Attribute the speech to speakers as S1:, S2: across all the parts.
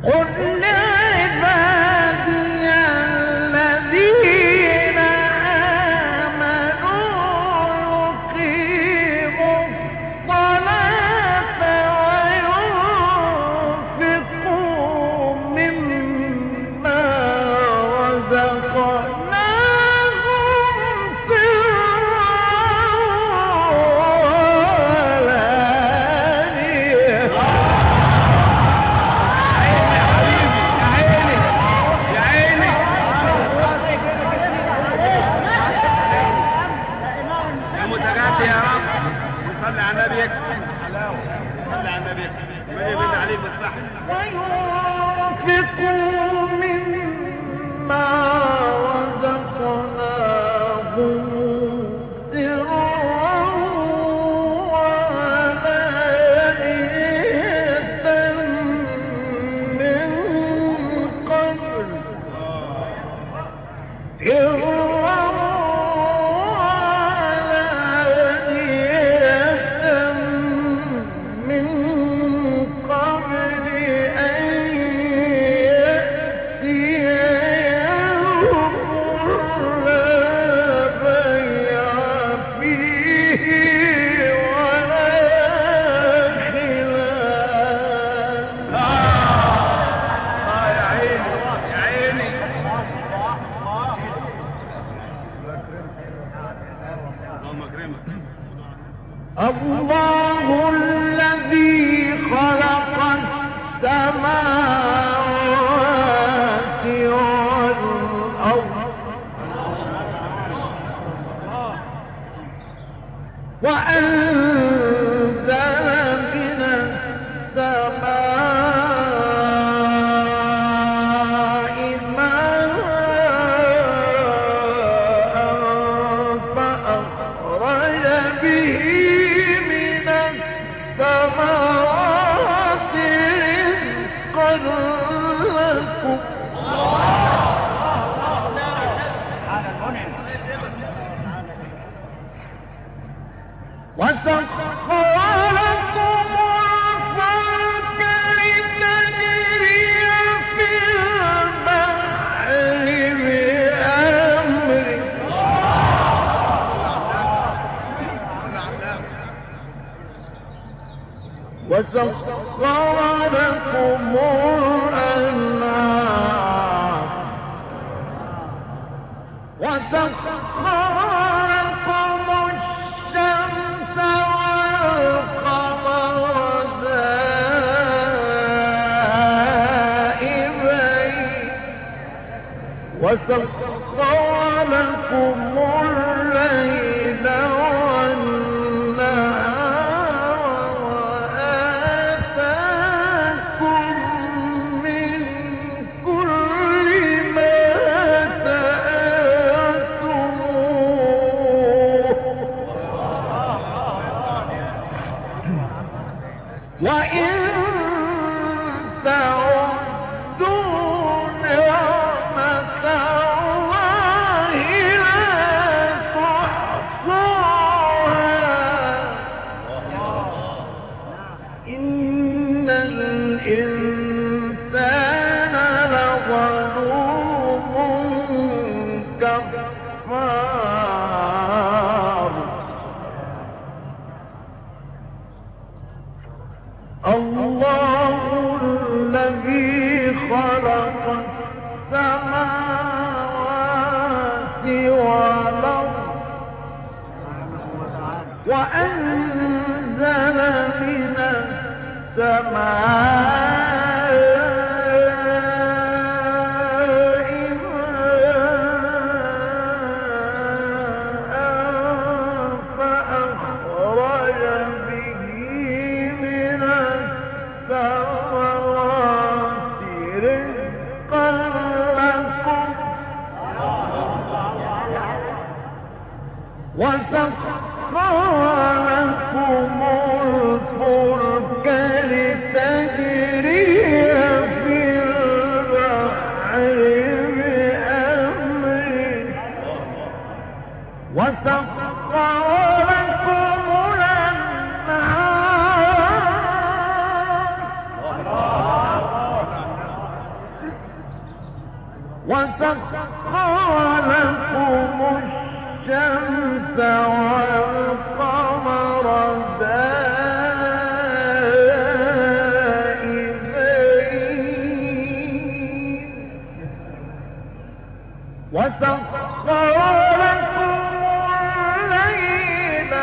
S1: قل لعبادي الذين آمنوا يقيموا الصلاة وينفقوا مما رزقناهم سرا وعلانية.
S2: متقاتل يا رب. صلي على النبي. صلي على النبي. من يبين عليك بالصح.
S1: وينفقوا مما رزقناهم سرا وعلانية من قبل الله الذي خلق السماوات والأرض وأنزل من السماء ماء فأخرج به من الثمرات رزقا لكم وسخر لكم الفلك لتجري في البحر بأمره وسخر لكم الأنعام وسخر لكم الشمس والقمر دائبين وسخر لكم الليل والنهار وآتاكم من كل ما سألتموه وإن تعدوا نعمة الله لا تحصوها إن الإنسان لظلوم كفار الله الذي خلق السماوات والأرض وأنزل من السماء وسخر لكم الشمس والقمر دائبين وسخر لكم الليل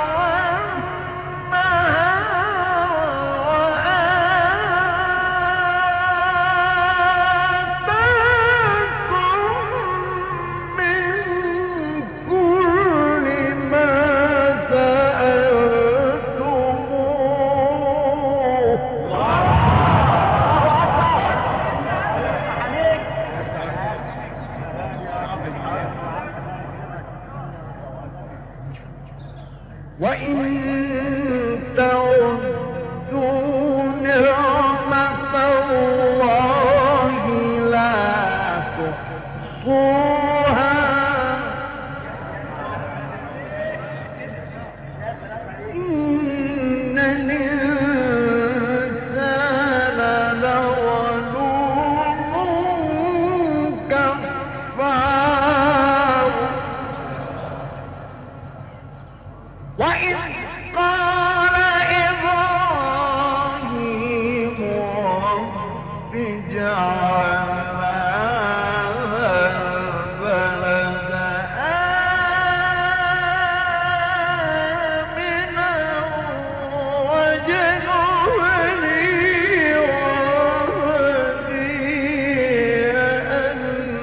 S1: وإن تعدوا نعمة الله لا تحصوها إن الإنسان لظلوم كفار وإذ قال إبراهيم رب اجعل هذا البلد آمنا واجنبني وبني أن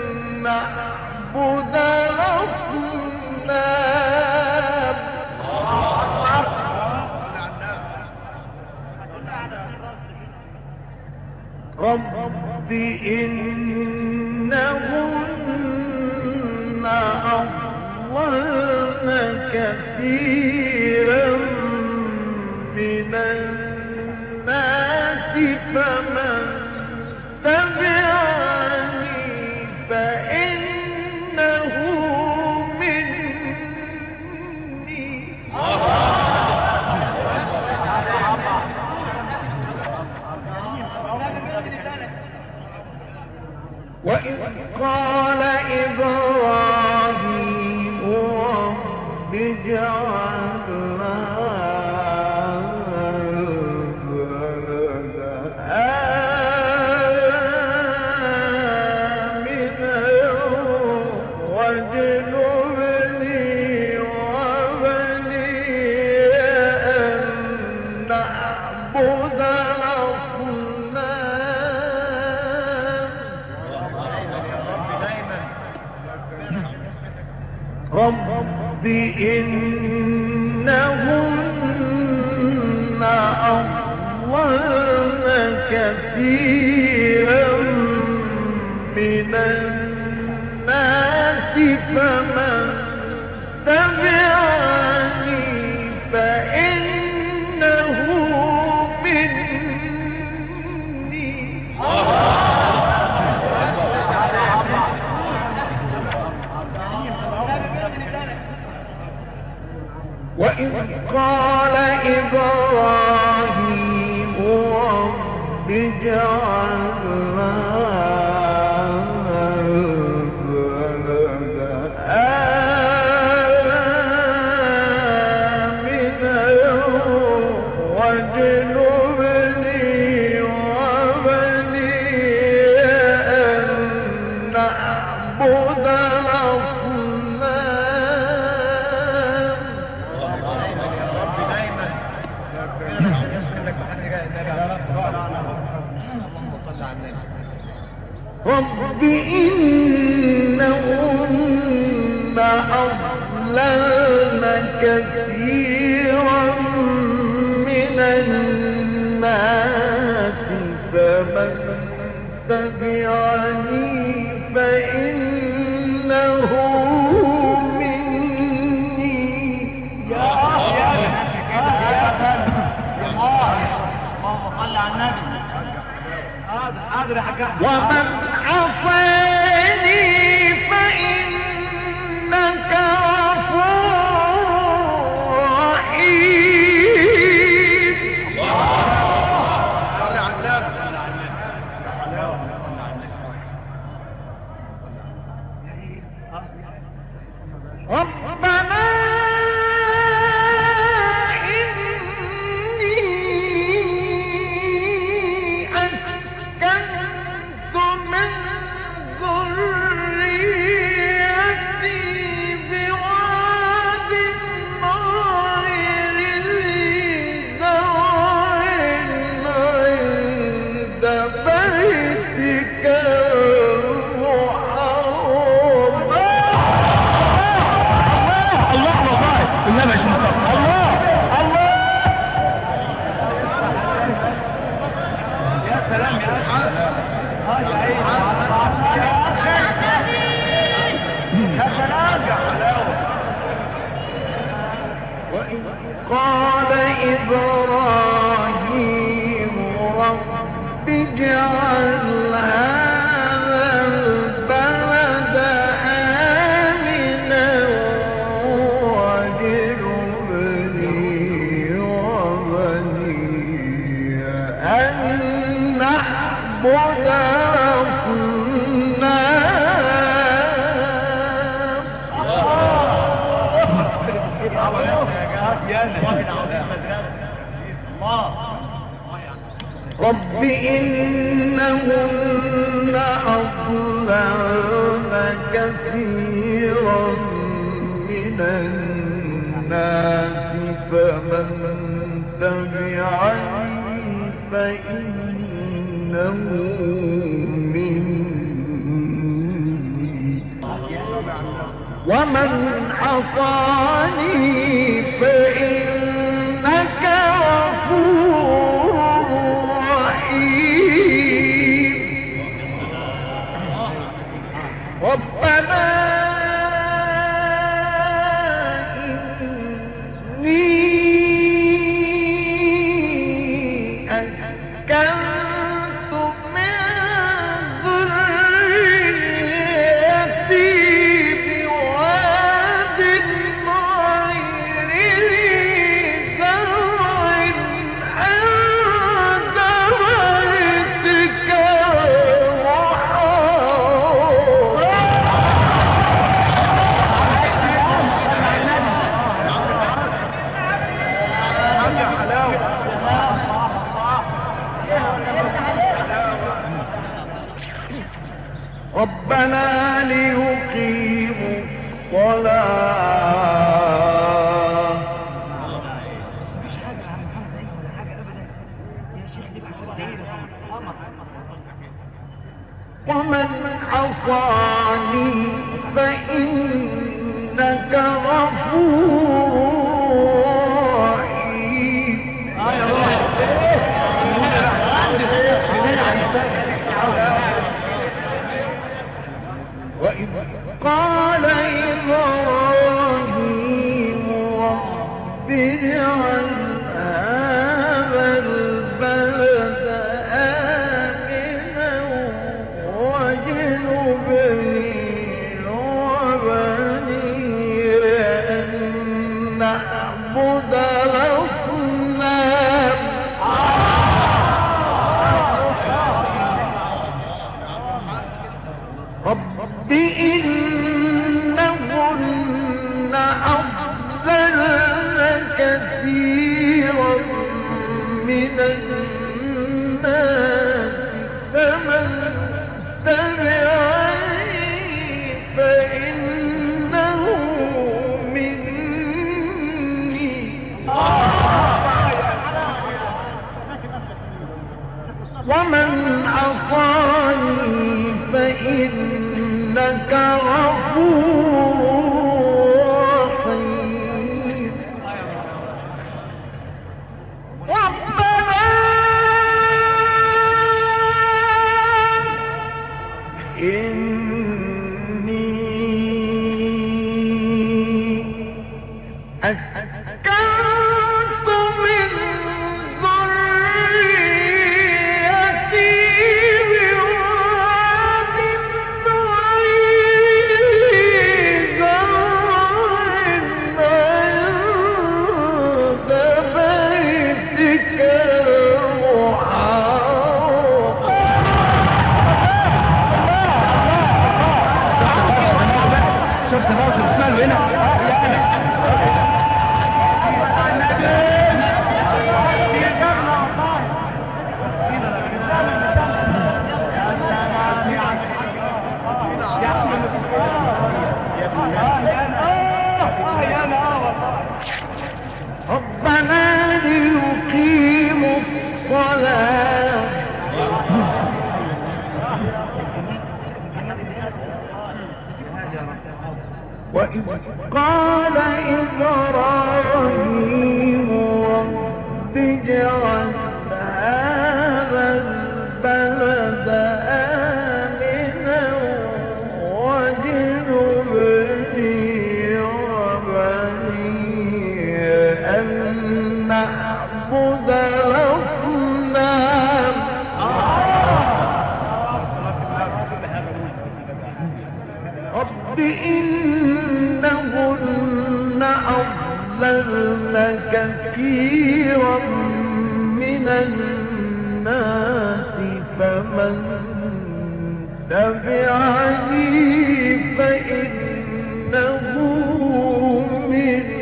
S1: نعبد الأصنام رب إنهن أضللن كثيرا من الناس فمن تبعني فإنه مني وإذ قال إبراهيم رب اجعل هذا البلد آمنا واجنبني وبني أن نعبد رب إنهن أضللن كثيرا من الناس فمن تبعني فإنه مني وإذ قال إبراهيم رب اجعل هذا البلد آمنا واجنبني وبني أن نعبد رب إنهن أضللن كثيرا من الناس فمن تبعني فإنه مني ومن عصاني فإنك غفور رحيم بيتك المحرم.
S2: الله والله النبي عشان الله الله يا سلام يا
S1: وإذ قال إبراهيم رب اجعل هذا البلد آمنا واجنبني وبني أن نعبد رب إنهن أضللن كثيرا من الناس فمن تبعني فإنه مني ومن عصاني فإنك غفور رحيم. ربنا إني أسكنت من ذريتي بواد غير ذي زرع عند بيتك ربنا ليقيموا الصلاة ومن عصاني فإنك غفور رحيم. وإذ قال إبراهيم رب اجعل هذا البلد آمنا واجنبني وبني أن نعبد الأصنام. رب إنهن أضللن كثيرا من الناس فمن تبعني فإنه مني ومن عصاني فإنك غفور رحيم. ربنا إني أسكنت من ذريتي بواد غير ذي زرع وإذ قال إبراهيم رب اجعل هذا البلد آمنا واجنبني وبني أن نعبد الأصنام رب إنهن أضللن كثيرا من الناس فمن تبعني فإنه مني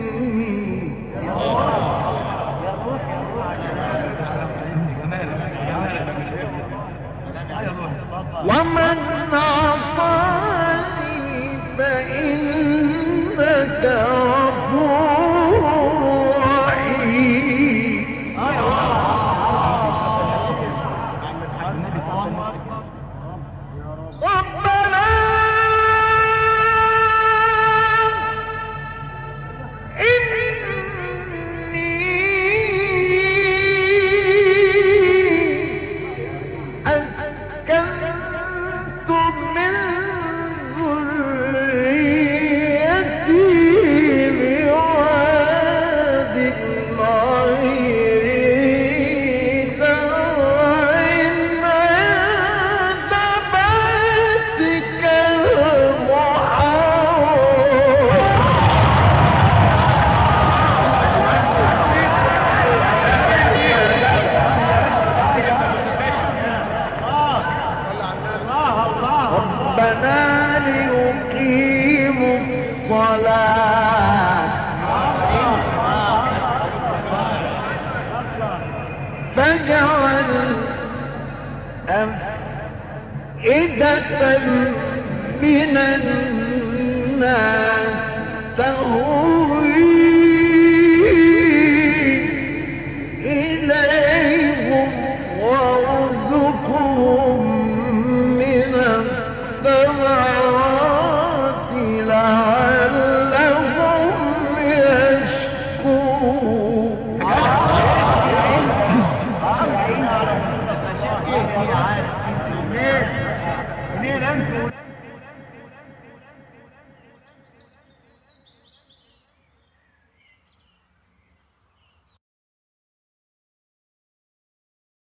S1: ومن عصاني فإنك غفور رحيم ربنا ليقيموا الصلاة فاجعل أفئدة من الناس تهوي